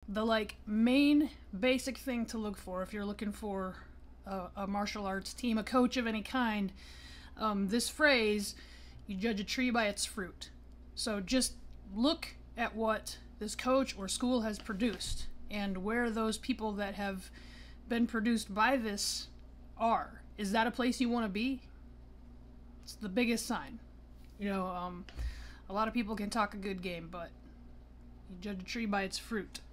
the like main basic thing to look for if you're looking for a martial arts team, a coach of any kind, this phrase, you judge a tree by its fruit. So just look at what this coach or school has produced and where those people that have been produced by this are. Is that a place you want to be? It's the biggest sign. A lot of people can talk a good game, but you judge a tree by its fruit.